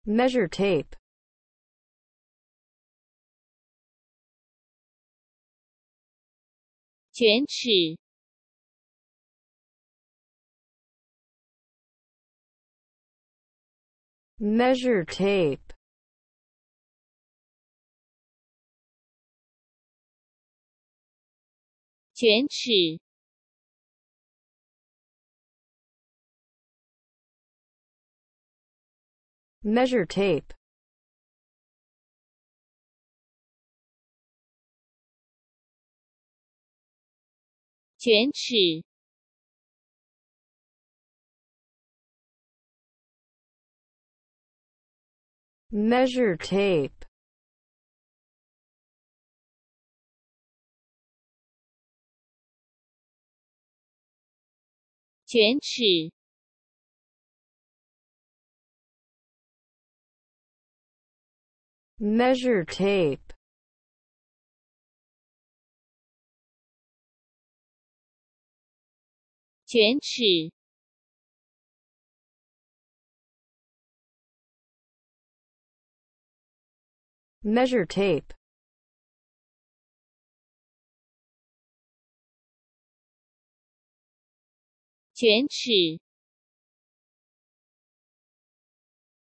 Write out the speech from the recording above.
measure tape, 卷尺， measure tape, 卷尺， measure tape, 卷尺， measure tape, 卷尺， measure tape, 卷尺， measure tape, 卷尺，